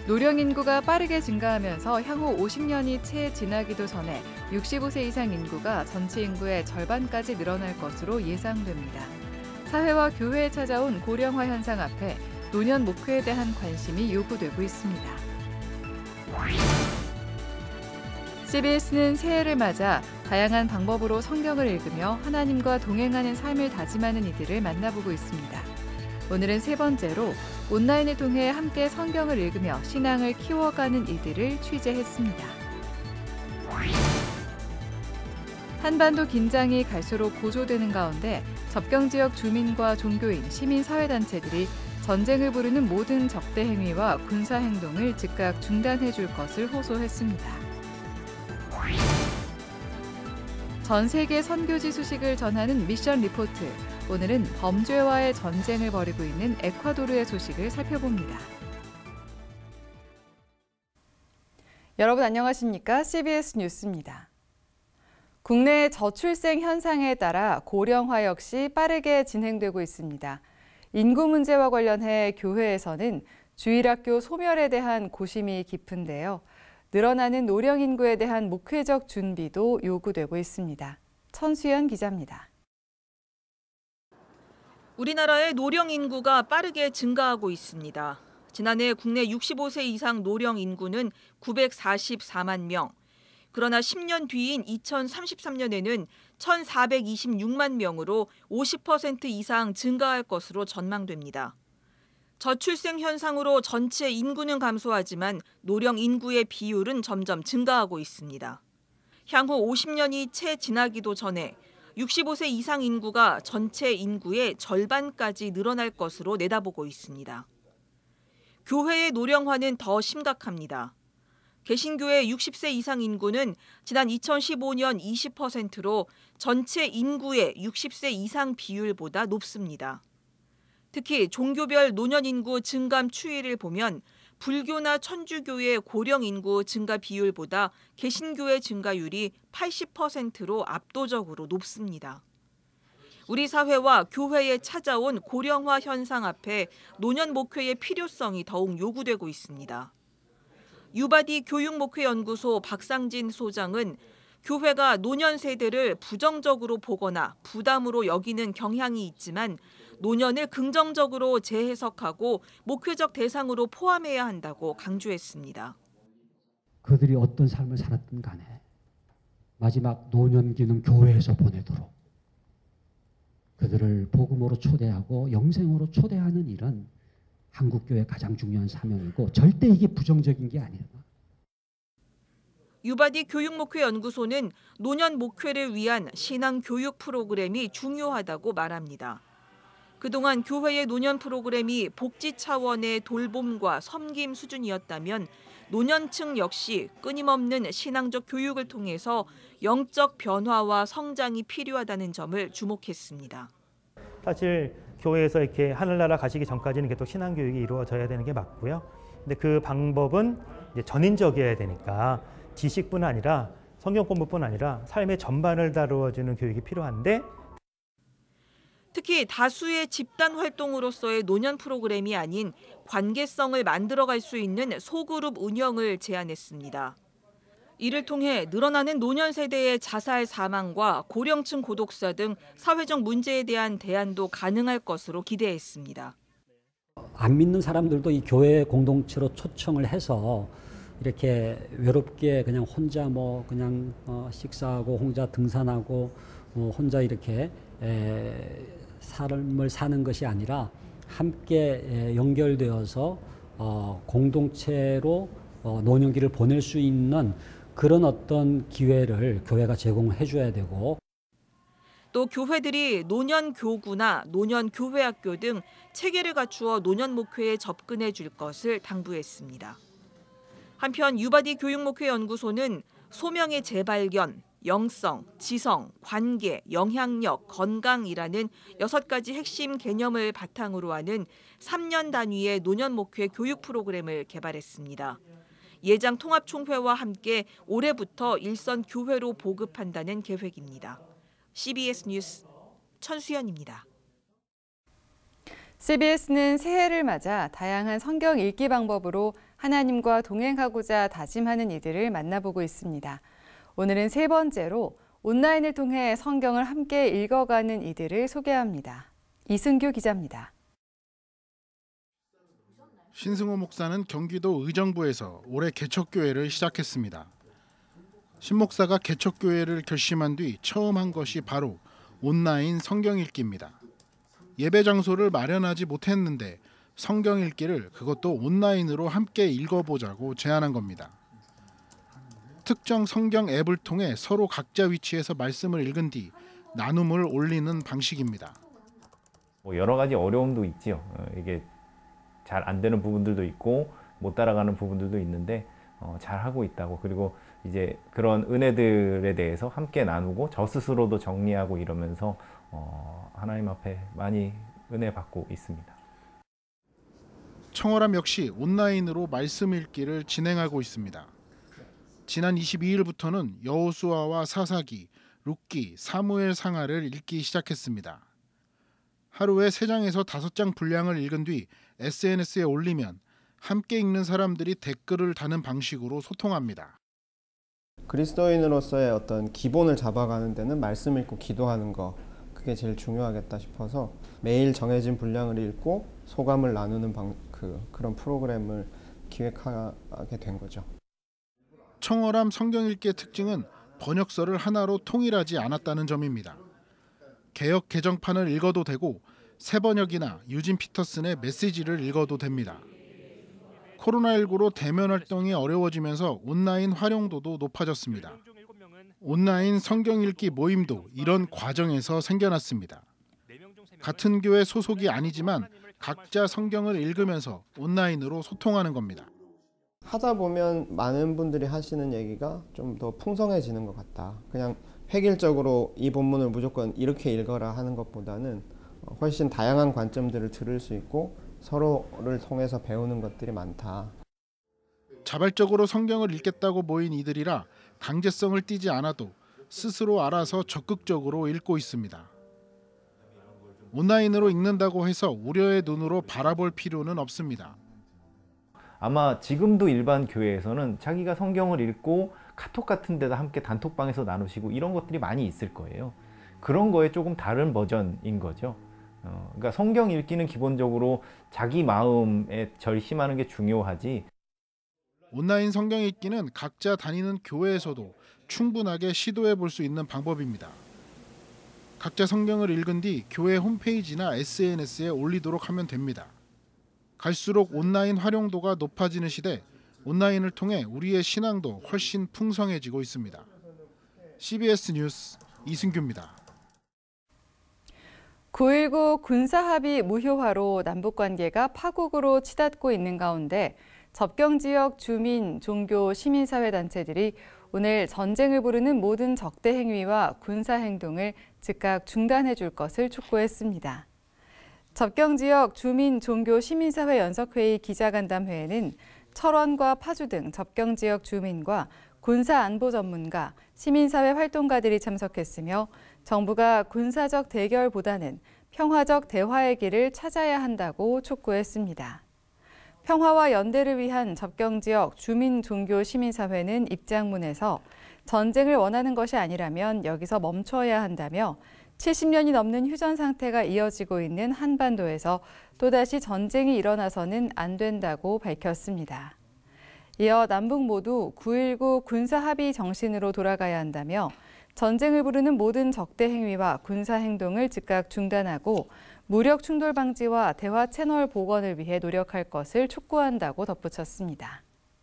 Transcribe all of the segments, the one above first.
노령 인구가 빠르게 증가하면서 향후 50년이 채 지나기도 전에 65세 이상 인구가 전체 인구의 절반까지 늘어날 것으로 예상됩니다. 사회와 교회에 찾아온 고령화 현상 앞에 노년 목회에 대한 관심이 요구되고 있습니다. CBS는 새해를 맞아 다양한 방법으로 성경을 읽으며 하나님과 동행하는 삶을 다짐하는 이들을 만나보고 있습니다. 오늘은 세 번째로 온라인을 통해 함께 성경을 읽으며 신앙을 키워가는 이들을 취재했습니다. 한반도 긴장이 갈수록 고조되는 가운데 접경 지역 주민과 종교인, 시민사회단체들이 전쟁을 부르는 모든 적대 행위와 군사 행동을 즉각 중단해 줄 것을 호소했습니다. 전 세계 선교지 소식을 전하는 미션 리포트. 오늘은 범죄와의 전쟁을 벌이고 있는 에콰도르의 소식을 살펴봅니다. 여러분 안녕하십니까? CBS 뉴스입니다. 국내 저출생 현상에 따라 고령화 역시 빠르게 진행되고 있습니다. 인구 문제와 관련해 교회에서는 주일학교 소멸에 대한 고심이 깊은데요. 늘어나는 노령 인구에 대한 목회적 준비도 요구되고 있습니다. 천수연 기자입니다. 우리나라의 노령 인구가 빠르게 증가하고 있습니다. 지난해 국내 65세 이상 노령 인구는 944만 명. 그러나 10년 뒤인 2033년에는 1,426만 명으로 50% 이상 증가할 것으로 전망됩니다. 저출생 현상으로 전체 인구는 감소하지만 노령 인구의 비율은 점점 증가하고 있습니다. 향후 50년이 채 지나기도 전에 65세 이상 인구가 전체 인구의 절반까지 늘어날 것으로 내다보고 있습니다. 교회의 노령화는 더 심각합니다. 개신교의 60세 이상 인구는 지난 2015년 20%로 전체 인구의 60세 이상 비율보다 높습니다. 특히 종교별 노년 인구 증감 추이를 보면 불교나 천주교의 고령 인구 증가 비율보다 개신교의 증가율이 80%로 압도적으로 높습니다. 우리 사회와 교회에 찾아온 고령화 현상 앞에 노년 목회의 필요성이 더욱 요구되고 있습니다. 유바디 교육목회연구소 박상진 소장은 교회가 노년 세대를 부정적으로 보거나 부담으로 여기는 경향이 있지만 노년을 긍정적으로 재해석하고 목회적 대상으로 포함해야 한다고 강조했습니다. 그들이 어떤 삶을 살았든 간에 마지막 노년기는 교회에서 보내도록 그들을 복음으로 초대하고 영생으로 초대하는 일은 한국교회의 가장 중요한 사명이고 절대 이게 부정적인 게 아니에요. 유바디 교육목회연구소는 노년 목회를 위한 신앙 교육 프로그램이 중요하다고 말합니다. 그동안 교회의 노년 프로그램이 복지 차원의 돌봄과 섬김 수준이었다면 노년층 역시 끊임없는 신앙적 교육을 통해서 영적 변화와 성장이 필요하다는 점을 주목했습니다. 사실 교회에서 이렇게 하늘나라 가시기 전까지는 계속 신앙 교육이 이루어져야 되는 게 맞고요. 근데 그 방법은 이제 전인적이어야 되니까 지식뿐 아니라 성경 공부뿐 아니라 삶의 전반을 다루어주는 교육이 필요한데 특히 다수의 집단 활동으로서의 노년 프로그램이 아닌 관계성을 만들어갈 수 있는 소그룹 운영을 제안했습니다. 이를 통해 늘어나는 노년 세대의 자살 사망과 고령층 고독사 등 사회적 문제에 대한 대안도 가능할 것으로 기대했습니다. 안 믿는 사람들도 이 교회 공동체로 초청을 해서 이렇게 외롭게 그냥 혼자 그냥 식사하고 혼자 등산하고 혼자 이렇게 삶을 사는 것이 아니라 함께 연결되어서 공동체로 노년기를 보낼 수 있는 그런 어떤 기회를 교회가 제공해 줘야 되고 또 교회들이 노년 교구나 노년 교회학교 등 체계를 갖추어 노년 목회에 접근해 줄 것을 당부했습니다. 한편 유바디 교육목회연구소는 소명의 재발견, 영성, 지성, 관계, 영향력, 건강이라는 6가지 핵심 개념을 바탕으로 하는 3년 단위의 노년 목회 교육 프로그램을 개발했습니다. 예장 통합총회와 함께 올해부터 일선 교회로 보급한다는 계획입니다. CBS 뉴스 천수연입니다. CBS는 새해를 맞아 다양한 성경 읽기 방법으로 하나님과 동행하고자 다짐하는 이들을 만나보고 있습니다. 오늘은 세 번째로 온라인을 통해 성경을 함께 읽어가는 이들을 소개합니다. 이승규 기자입니다. 신승호 목사는 경기도 의정부에서 올해 개척교회를 시작했습니다. 신 목사가 개척교회를 결심한 뒤 처음 한 것이 바로 온라인 성경 읽기입니다. 예배 장소를 마련하지 못했는데 성경 읽기를 그것도 온라인으로 함께 읽어보자고 제안한 겁니다. 특정 성경 앱을 통해 서로 각자 위치에서 말씀을 읽은 뒤 나눔을 올리는 방식입니다. 여러 가지 어려움도 있지요. 이게 잘 안 되는 부분들도 있고 못 따라가는 부분들도 있는데 잘 하고 있다고, 그리고 이제 그런 은혜들에 대해서 함께 나누고 저 스스로도 정리하고 이러면서 하나님 앞에 많이 은혜 받고 있습니다. 청어람 역시 온라인으로 말씀 읽기를 진행하고 있습니다. 지난 22일부터는 여호수아와 사사기, 룻기, 사무엘 상하를 읽기 시작했습니다. 하루에 3장에서 5장 분량을 읽은 뒤 SNS에 올리면 함께 읽는 사람들이 댓글을 다는 방식으로 소통합니다. 그리스도인으로서의 어떤 기본을 잡아가는 데는 말씀 읽고 기도하는 거, 그게 제일 중요하겠다 싶어서 매일 정해진 분량을 읽고 소감을 나누는 그런 프로그램을 기획하게 된 거죠. 청어람 성경 읽기의 특징은 번역서를 하나로 통일하지 않았다는 점입니다. 개역 개정판을 읽어도 되고 새번역이나 유진 피터슨의 메시지를 읽어도 됩니다. 코로나19로 대면 활동이 어려워지면서 온라인 활용도도 높아졌습니다. 온라인 성경 읽기 모임도 이런 과정에서 생겨났습니다. 같은 교회 소속이 아니지만 각자 성경을 읽으면서 온라인으로 소통하는 겁니다. 하다 보면 많은 분들이 하시는 얘기가 좀 더 풍성해지는 것 같다. 그냥 획일적으로 이 본문을 무조건 이렇게 읽어라 하는 것보다는 훨씬 다양한 관점들을 들을 수 있고 서로를 통해서 배우는 것들이 많다. 자발적으로 성경을 읽겠다고 모인 이들이라 강제성을 띠지 않아도 스스로 알아서 적극적으로 읽고 있습니다. 온라인으로 읽는다고 해서 우려의 눈으로 바라볼 필요는 없습니다. 아마 지금도 일반 교회에서는 자기가 성경을 읽고 카톡 같은 데다 함께 단톡방에서 나누시고 이런 것들이 많이 있을 거예요. 그런 거에 조금 다른 버전인 거죠. 그러니까 성경 읽기는 기본적으로 자기 마음에 절심하는 게 중요하지. 온라인 성경 읽기는 각자 다니는 교회에서도 충분하게 시도해 볼 수 있는 방법입니다. 각자 성경을 읽은 뒤 교회 홈페이지나 SNS에 올리도록 하면 됩니다. 갈수록 온라인 활용도가 높아지는 시대, 온라인을 통해 우리의 신앙도 훨씬 풍성해지고 있습니다. CBS 뉴스 이승규입니다. 9.19 군사합의 무효화로 남북관계가 파국으로 치닫고 있는 가운데 접경지역 주민, 종교, 시민사회단체들이 오늘 전쟁을 부르는 모든 적대 행위와 군사행동을 즉각 중단해 줄 것을 촉구했습니다. 접경지역 주민, 종교, 시민사회 연석회의 기자간담회에는 철원과 파주 등 접경지역 주민과 군사안보 전문가, 시민사회 활동가들이 참석했으며 정부가 군사적 대결보다는 평화적 대화의 길을 찾아야 한다고 촉구했습니다. 평화와 연대를 위한 접경지역 주민, 종교, 시민사회는 입장문에서 전쟁을 원하는 것이 아니라면 여기서 멈춰야 한다며 70년이 넘는 휴전 상태가 이어지고 있는 한반도에서 또다시 전쟁이 일어나서는 안 된다고 밝혔습니다. 이어 남북 모두 9.19 군사합의 정신으로 돌아가야 한다며 전쟁을 부르는 모든 적대 행위와 군사 행동을 즉각 중단하고 무력 충돌 방지와 대화 채널 복원을 위해 노력할 것을 촉구한다고 덧붙였습니다.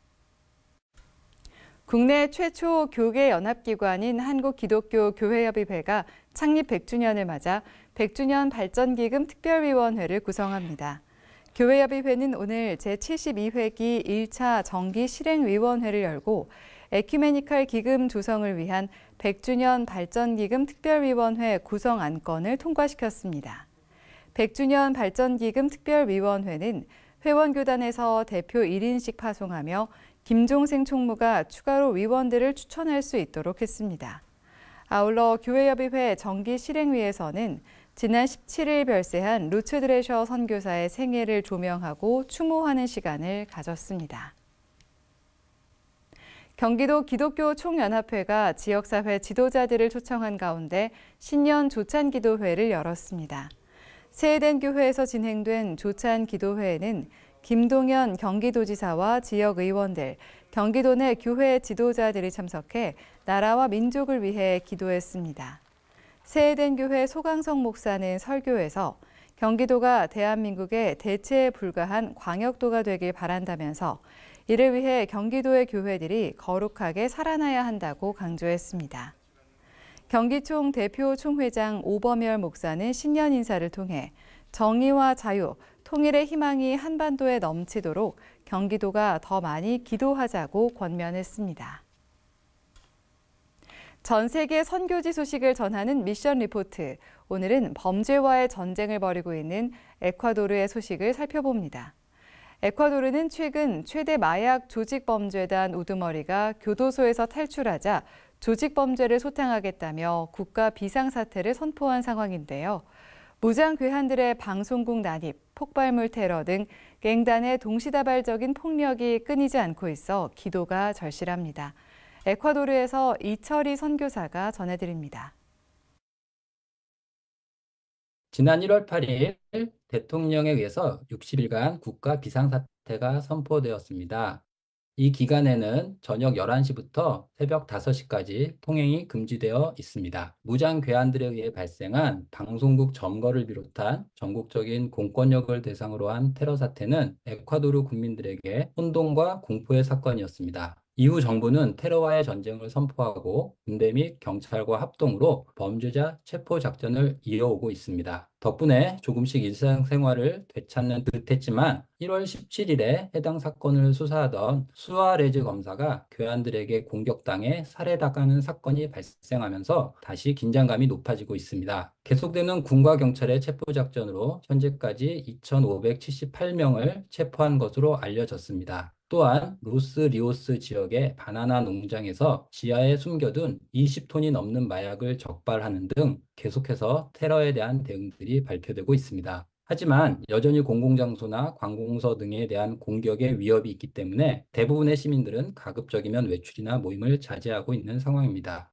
국내 최초 교계 연합기관인 한국기독교교회협의회가 창립 100주년을 맞아 100주년 발전기금 특별위원회를 구성합니다. 교회협의회는 오늘 제72회기 1차 정기 실행위원회를 열고 에큐메니컬 기금 조성을 위한 100주년 발전기금 특별위원회 구성 안건을 통과시켰습니다. 100주년 발전기금 특별위원회는 회원교단에서 대표 1인씩 파송하며 김종생 총무가 추가로 위원들을 추천할 수 있도록 했습니다. 아울러 교회협의회 정기 실행위에서는 지난 17일 별세한 루츠 드레셔 선교사의 생애를 조명하고 추모하는 시간을 가졌습니다. 경기도 기독교 총연합회가 지역사회 지도자들을 초청한 가운데 신년 조찬기도회를 열었습니다. 세해된 교회에서 진행된 조찬기도회에는 김동연 경기도지사와 지역의원들, 경기도 내 교회 지도자들이 참석해 나라와 민족을 위해 기도했습니다. 세해된 교회 소강성 목사는 설교에서 경기도가 대한민국의 대체에 불과한 광역도가 되길 바란다면서 이를 위해 경기도의 교회들이 거룩하게 살아나야 한다고 강조했습니다. 경기총 대표 총회장 오범열 목사는 신년 인사를 통해 정의와 자유, 통일의 희망이 한반도에 넘치도록 경기도가 더 많이 기도하자고 권면했습니다. 전 세계 선교지 소식을 전하는 미션 리포트. 오늘은 범죄와의 전쟁을 벌이고 있는 에콰도르의 소식을 살펴봅니다. 에콰도르는 최근 최대 마약 조직범죄단 우두머리가 교도소에서 탈출하자 조직범죄를 소탕하겠다며 국가 비상사태를 선포한 상황인데요. 무장 괴한들의 방송국 난입, 폭발물 테러 등 갱단의 동시다발적인 폭력이 끊이지 않고 있어 기도가 절실합니다. 에콰도르에서 이철희 선교사가 전해드립니다. 지난 1월 8일 대통령에 의해서 60일간 국가 비상사태가 선포되었습니다. 이 기간에는 저녁 11시부터 새벽 5시까지 통행이 금지되어 있습니다. 무장 괴한들에 의해 발생한 방송국 점거를 비롯한 전국적인 공권력을 대상으로 한 테러 사태는 에콰도르 국민들에게 혼돈과 공포의 사건이었습니다. 이후 정부는 테러와의 전쟁을 선포하고 군대 및 경찰과 합동으로 범죄자 체포 작전을 이어오고 있습니다. 덕분에 조금씩 일상생활을 되찾는 듯했지만 1월 17일에 해당 사건을 수사하던 수아레즈 검사가 괴한들에게 공격당해 살해당하는 사건이 발생하면서 다시 긴장감이 높아지고 있습니다. 계속되는 군과 경찰의 체포 작전으로 현재까지 2,578명을 체포한 것으로 알려졌습니다. 또한 로스 리오스 지역의 바나나 농장에서 지하에 숨겨둔 20톤이 넘는 마약을 적발하는 등 계속해서 테러에 대한 대응들이 발표되고 있습니다. 하지만 여전히 공공장소나 관공서 등에 대한 공격의 위협이 있기 때문에 대부분의 시민들은 가급적이면 외출이나 모임을 자제하고 있는 상황입니다.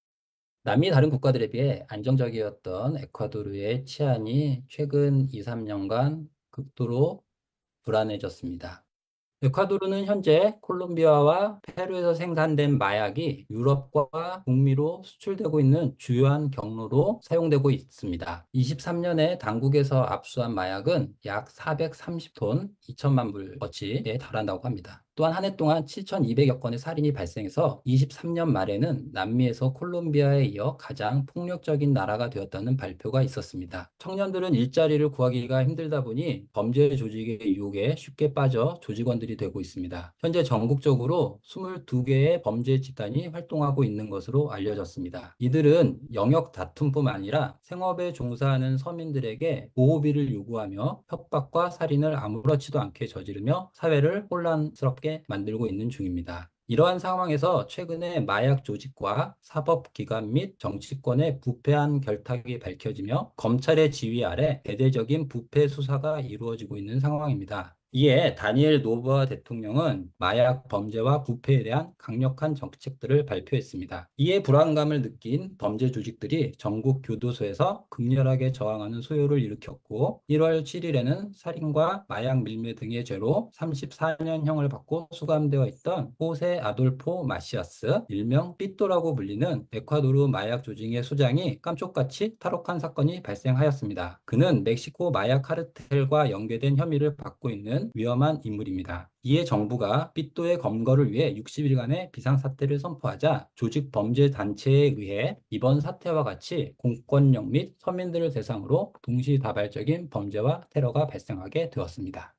남미 다른 국가들에 비해 안정적이었던 에콰도르의 치안이 최근 2, 3년간 극도로 불안해졌습니다. 에콰도르는 현재 콜롬비아와 페루에서 생산된 마약이 유럽과 북미로 수출되고 있는 주요한 경로로 사용되고 있습니다. 23년에 당국에서 압수한 마약은 약 430톤 2천만 불어치에 달한다고 합니다. 또한 한 해 동안 7,200여 건의 살인이 발생해서 23년 말에는 남미에서 콜롬비아에 이어 가장 폭력적인 나라가 되었다는 발표가 있었습니다. 청년들은 일자리를 구하기가 힘들다 보니 범죄 조직의 유혹에 쉽게 빠져 조직원들이 되고 있습니다. 현재 전국적으로 22개의 범죄 집단이 활동하고 있는 것으로 알려졌습니다. 이들은 영역 다툼뿐만 아니라 생업에 종사하는 서민들에게 보호비를 요구하며 협박과 살인을 아무렇지도 않게 저지르며 사회를 혼란스럽게 만들고 있는 중입니다. 이러한 상황에서 최근에 마약 조직과 사법기관 및 정치권의 부패한 결탁이 밝혀지며 검찰의 지휘 아래 대대적인 부패 수사가 이루어지고 있는 상황입니다. 이에 다니엘 노보아 대통령은 마약 범죄와 부패에 대한 강력한 정책들을 발표했습니다. 이에 불안감을 느낀 범죄 조직들이 전국 교도소에서 극렬하게 저항하는 소요를 일으켰고 1월 7일에는 살인과 마약 밀매 등의 죄로 34년형을 받고 수감되어 있던 호세 아돌포 마시아스, 일명 삐또라고 불리는 에콰도르 마약 조직의 수장이 깜짝같이 탈옥한 사건이 발생하였습니다. 그는 멕시코 마약 카르텔과 연계된 혐의를 받고 있는 위험한 인물입니다. 이에 정부가 삐또의 검거를 위해 60일간의 비상사태를 선포하자 조직범죄단체에 의해 이번 사태와 같이 공권력 및 서민들을 대상으로 동시다발적인 범죄와 테러가 발생하게 되었습니다.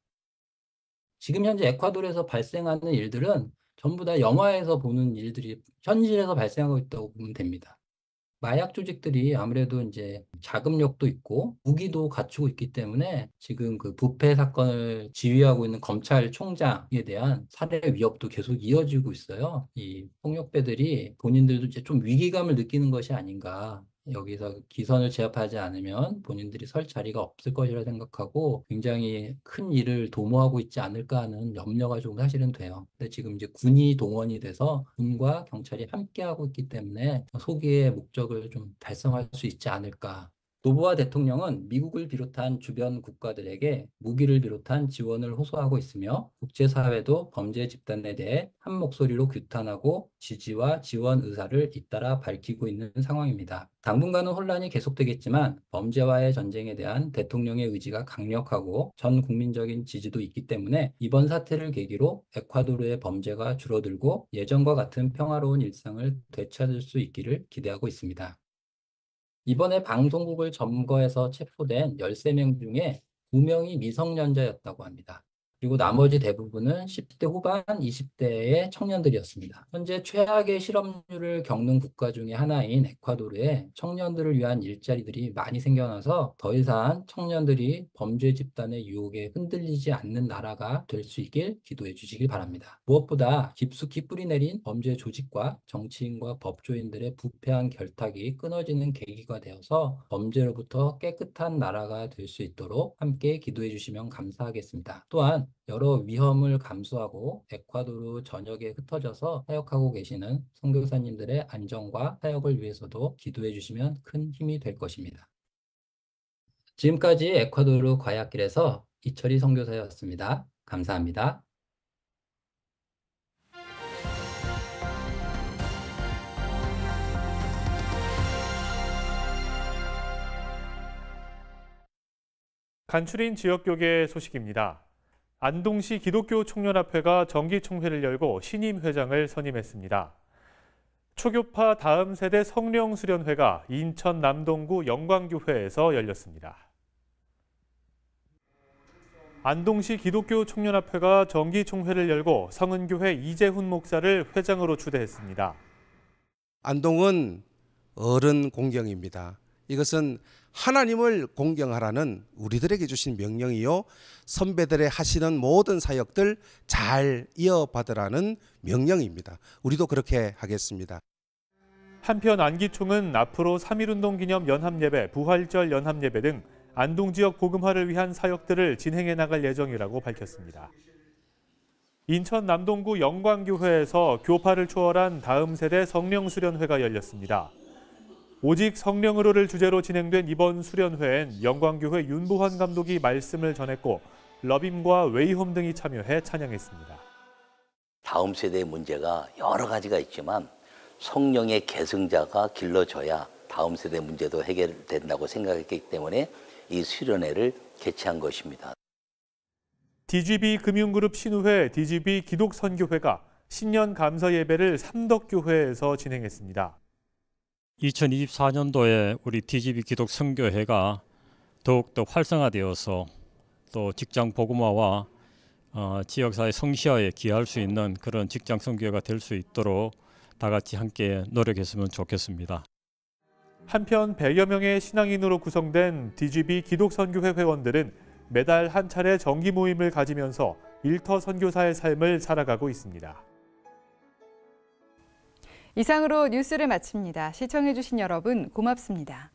지금 현재 에콰도르에서 발생하는 일들은 전부 다 영화에서 보는 일들이 현실에서 발생하고 있다고 보면 됩니다. 마약 조직들이 아무래도 이제 자금력도 있고 무기도 갖추고 있기 때문에 지금 그 부패 사건을 지휘하고 있는 검찰총장에 대한 살해 위협도 계속 이어지고 있어요. 이 폭력배들이 본인들도 이제 좀 위기감을 느끼는 것이 아닌가 여기서 기선을 제압하지 않으면 본인들이 설 자리가 없을 것이라 생각하고 굉장히 큰 일을 도모하고 있지 않을까 하는 염려가 좀 사실은 돼요. 근데 지금 이제 군이 동원이 돼서 군과 경찰이 함께하고 있기 때문에 소기의 목적을 좀 달성할 수 있지 않을까. 노보아 대통령은 미국을 비롯한 주변 국가들에게 무기를 비롯한 지원을 호소하고 있으며 국제사회도 범죄 집단에 대해 한 목소리로 규탄하고 지지와 지원 의사를 잇따라 밝히고 있는 상황입니다. 당분간은 혼란이 계속되겠지만 범죄와의 전쟁에 대한 대통령의 의지가 강력하고 전 국민적인 지지도 있기 때문에 이번 사태를 계기로 에콰도르의 범죄가 줄어들고 예전과 같은 평화로운 일상을 되찾을 수 있기를 기대하고 있습니다. 이번에 방송국을 점거해서 체포된 13명 중에 2명이 미성년자였다고 합니다. 그리고 나머지 대부분은 10대 후반, 20대의 청년들이었습니다. 현재 최악의 실업률을 겪는 국가 중에 하나인 에콰도르에 청년들을 위한 일자리들이 많이 생겨나서 더 이상 청년들이 범죄 집단의 유혹에 흔들리지 않는 나라가 될 수 있길 기도해 주시길 바랍니다. 무엇보다 깊숙이 뿌리내린 범죄 조직과 정치인과 법조인들의 부패한 결탁이 끊어지는 계기가 되어서 범죄로부터 깨끗한 나라가 될 수 있도록 함께 기도해 주시면 감사하겠습니다. 또한 여러 위험을 감수하고 에콰도르 전역에 흩어져서 사역하고 계시는 선교사님들의 안전과 사역을 위해서도 기도해 주시면 큰 힘이 될 것입니다. 지금까지 에콰도르 과약길에서 이철희 선교사였습니다. 감사합니다. 간추린 지역교계 소식입니다. 안동시 기독교 총연합회가 정기총회를 열고 신임 회장을 선임했습니다. 초교파 다음 세대 성령 수련회가 인천 남동구 영광교회에서 열렸습니다. 안동시 기독교 총연합회가 정기총회를 열고 성은교회 이재훈 목사를 회장으로 추대했습니다. 안동은 어른 공경입니다. 이것은 하나님을 공경하라는 우리들에게 주신 명령이요, 선배들의 하시는 모든 사역들 잘 이어받으라는 명령입니다. 우리도 그렇게 하겠습니다. 한편 안기총은 앞으로 3.1운동 기념 연합예배, 부활절 연합예배 등 안동 지역 복음화를 위한 사역들을 진행해 나갈 예정이라고 밝혔습니다. 인천 남동구 영광교회에서 교파를 초월한 다음 세대 성령 수련회가 열렸습니다. 오직 성령으로를 주제로 진행된 이번 수련회엔 영광교회 윤보환 감독이 말씀을 전했고 러빔과 웨이홈 등이 참여해 찬양했습니다. 다음 세대의 문제가 여러 가지가 있지만 성령의 계승자가 길러져야 다음 세대 문제도 해결된다고 생각했기 때문에 이 수련회를 개최한 것입니다. DGB 금융그룹 신우회 DGB 기독선교회가 신년 감사 예배를 삼덕교회에서 진행했습니다. 2024년도에 우리 DGB 기독선교회가 더욱더 활성화되어서 또 직장 복음화와 지역사회 성시화에 기여할 수 있는 그런 직장 선교회가 될 수 있도록 다 같이 함께 노력했으면 좋겠습니다. 한편 100여 명의 신앙인으로 구성된 DGB 기독선교회 회원들은 매달 한 차례 정기 모임을 가지면서 일터 선교사의 삶을 살아가고 있습니다. 이상으로 뉴스를 마칩니다. 시청해주신 여러분 고맙습니다.